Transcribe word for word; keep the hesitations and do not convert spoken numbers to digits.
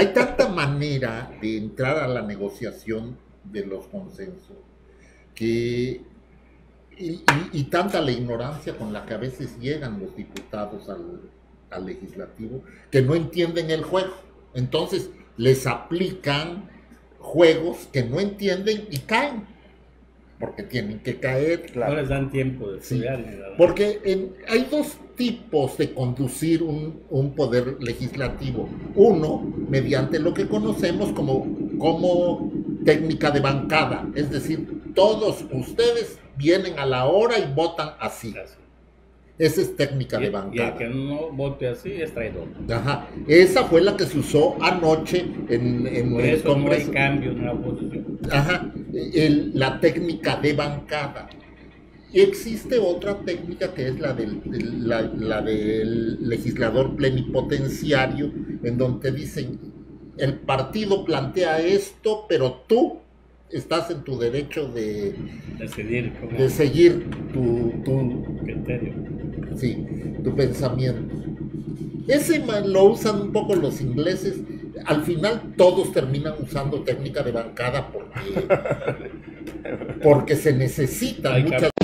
hay tanta manera de entrar a la negociación de los consensos que y, y, y tanta la ignorancia con la que a veces llegan los diputados al, al legislativo que no entienden el juego. Entonces les aplican juegos que no entienden y caen, porque tienen que caer. Claro. No les dan tiempo de estudiar. Sí, porque en, hay dos tipos de conducir un, un poder legislativo. Uno, mediante lo que conocemos como, como técnica de bancada, es decir, todos ustedes vienen a la hora y votan así. Así. Esa es técnica y, de bancada. Y el que no vote así es traidor. Ajá. Esa fue la que se usó anoche en, en Por el eso Congreso. No hay cambio en la oposición. Ajá. El, la técnica de bancada. Y existe otra técnica que es la del, la, la del legislador plenipotenciario, en donde dicen, el partido plantea esto, pero tú estás en tu derecho de, Decidir, de seguir tu, tu criterio. Sí, tu pensamiento. Ese lo usan un poco los ingleses. Al final todos terminan usando técnica de bancada porque, porque se necesita muchas